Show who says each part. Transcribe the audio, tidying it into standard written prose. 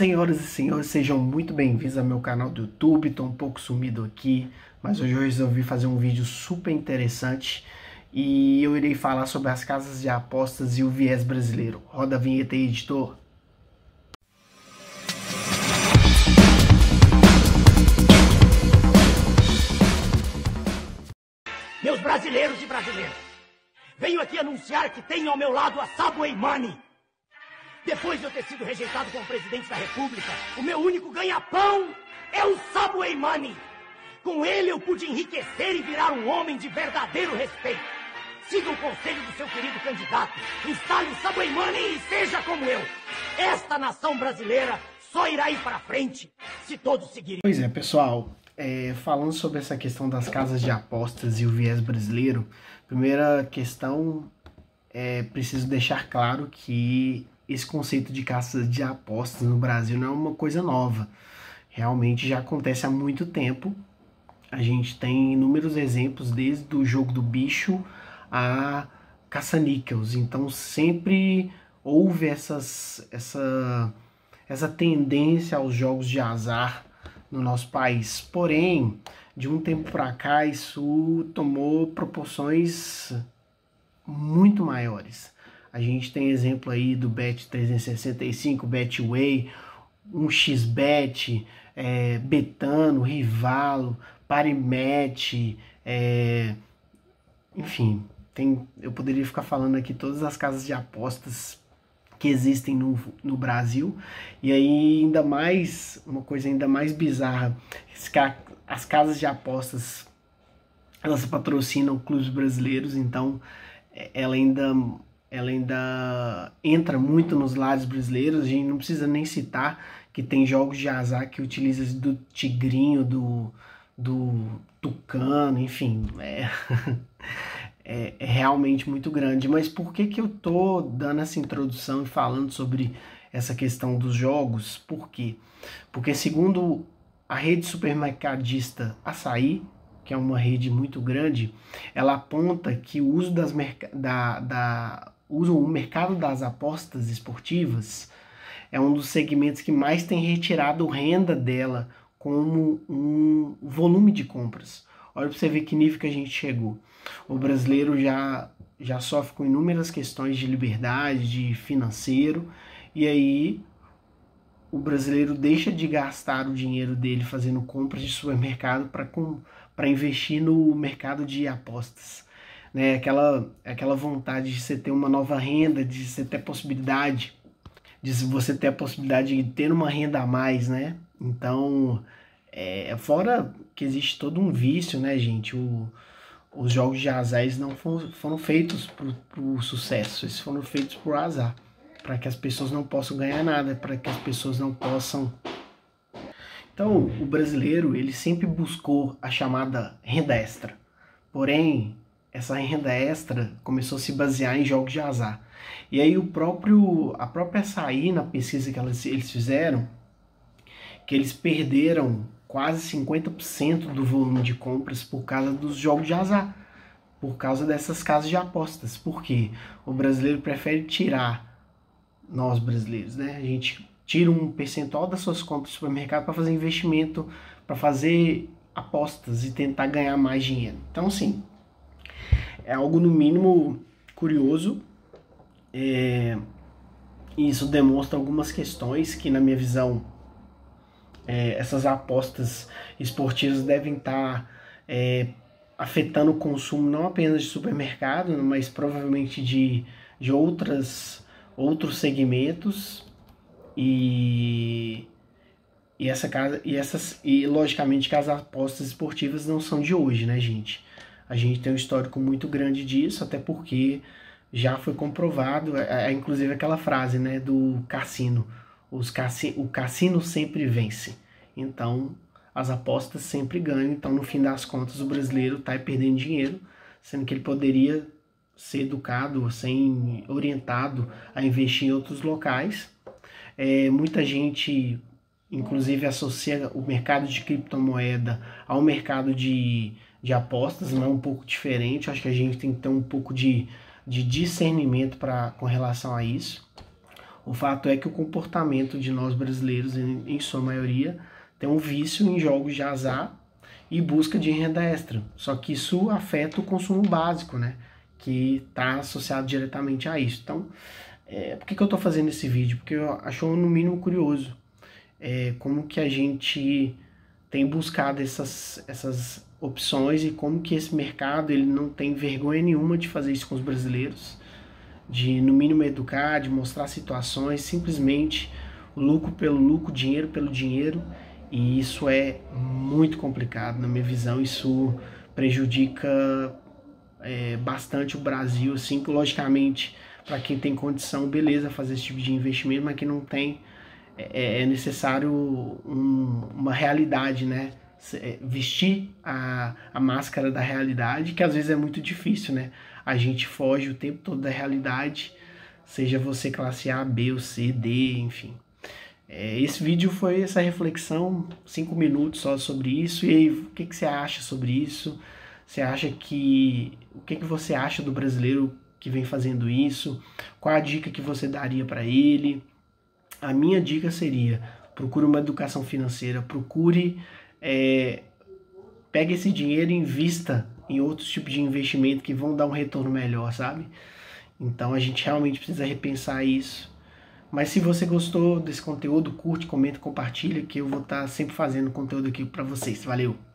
Speaker 1: Senhoras e senhores, sejam muito bem-vindos ao meu canal do YouTube. Estou um pouco sumido aqui, mas hoje eu resolvi fazer um vídeo super interessante e eu irei falar sobre as casas de apostas e o viés brasileiro. Roda a vinheta aí, editor.
Speaker 2: Meus brasileiros e brasileiras, venho aqui anunciar que tenho ao meu lado a Subway Money. Depois de eu ter sido rejeitado como presidente da República, o meu único ganha-pão é o Subway Money. Com ele eu pude enriquecer e virar um homem de verdadeiro respeito. Siga o conselho do seu querido candidato, instale o Subway Money e seja como eu. Esta nação brasileira só irá ir para frente se todos seguirem.
Speaker 1: Pois é, pessoal, falando sobre essa questão das casas de apostas e o viés brasileiro, primeira questão preciso deixar claro que esse conceito de casas de apostas no Brasil não é uma coisa nova. Realmente já acontece há muito tempo. A gente tem inúmeros exemplos, desde o jogo do bicho a caça-níqueis. Então sempre houve essa tendência aos jogos de azar no nosso país. Porém, de um tempo para cá, isso tomou proporções muito maiores. A gente tem exemplo aí do Bet365, Betway, 1xBet, Betano, Rivalo, Parimatch, enfim, eu poderia ficar falando aqui todas as casas de apostas que existem no Brasil. E aí ainda mais, uma coisa ainda mais bizarra, as casas de apostas, elas patrocinam clubes brasileiros, então ela ainda entra muito nos lares brasileiros. A gente não precisa nem citar que tem jogos de azar que utiliza do tigrinho, do tucano, enfim, é realmente muito grande. Mas por que eu tô dando essa introdução e falando sobre essa questão dos jogos? Por quê? Porque segundo a rede supermercadista Açaí, que é uma rede muito grande, ela aponta que o uso o mercado das apostas esportivas é um dos segmentos que mais tem retirado renda dela como um volume de compras. Olha para você ver que nível que a gente chegou. O brasileiro já sofre com inúmeras questões de liberdade, de financeiro, e aí o brasileiro deixa de gastar o dinheiro dele fazendo compras de supermercado para investir no mercado de apostas. Né? Aquela vontade de você ter uma nova renda, de você ter a possibilidade de ter uma renda a mais, né? Então, fora que existe todo um vício, né, gente? Os jogos de azar não foram feitos pro sucesso, eles foram feitos por azar, para que as pessoas não possam ganhar nada, para que as pessoas não possam. Então, o brasileiro, ele sempre buscou a chamada renda extra. Porém, essa renda extra começou a se basear em jogos de azar. E aí a própria Açaí, na pesquisa que eles fizeram, que eles perderam quase 50% do volume de compras por causa dos jogos de azar, por causa dessas casas de apostas. Por quê? O brasileiro prefere nós brasileiros, né? A gente tira um percentual das suas compras no supermercado para fazer investimento, para fazer apostas e tentar ganhar mais dinheiro. Então, sim, é algo no mínimo curioso. E isso demonstra algumas questões que, na minha visão, essas apostas esportivas devem estar afetando o consumo não apenas de supermercado, mas provavelmente de outros segmentos. E logicamente que as apostas esportivas não são de hoje, né, gente? A gente tem um histórico muito grande disso, até porque já foi comprovado, inclusive aquela frase, né, do cassino: o cassino sempre vence. Então, as apostas sempre ganham. Então, no fim das contas, o brasileiro está perdendo dinheiro, sendo que ele poderia ser educado, ser orientado a investir em outros locais. Muita gente, inclusive, associa o mercado de criptomoeda ao mercado de apostas, não é um pouco diferente. Acho que a gente tem que ter um pouco de discernimento com relação a isso. O fato é que o comportamento de nós brasileiros, em sua maioria, tem um vício em jogos de azar e busca de renda extra. Só que isso afeta o consumo básico, né? Que está associado diretamente a isso. Então, por que eu estou fazendo esse vídeo? Porque eu acho no mínimo curioso como que a gente tem buscado essas opções e como que esse mercado ele não tem vergonha nenhuma de fazer isso com os brasileiros, de no mínimo educar, de mostrar situações, simplesmente lucro pelo lucro, dinheiro pelo dinheiro, e isso é muito complicado na minha visão. Isso prejudica bastante o Brasil, assim, que logicamente para quem tem condição, beleza, fazer esse tipo de investimento, mas quem não tem, é necessário uma realidade, né? Vestir a máscara da realidade, que às vezes é muito difícil, né? A gente foge o tempo todo da realidade, seja você classe A, B ou C, D, enfim. Esse vídeo foi essa reflexão, 5 minutos só sobre isso. E aí, o que você acha sobre isso? Você acha o que você acha do brasileiro que vem fazendo isso? Qual a dica que você daria para ele? A minha dica seria: procure uma educação financeira, pegue esse dinheiro e invista em outros tipos de investimento que vão dar um retorno melhor, sabe? Então a gente realmente precisa repensar isso. Mas se você gostou desse conteúdo, curte, comenta, compartilha, que eu vou estar sempre fazendo conteúdo aqui para vocês. Valeu!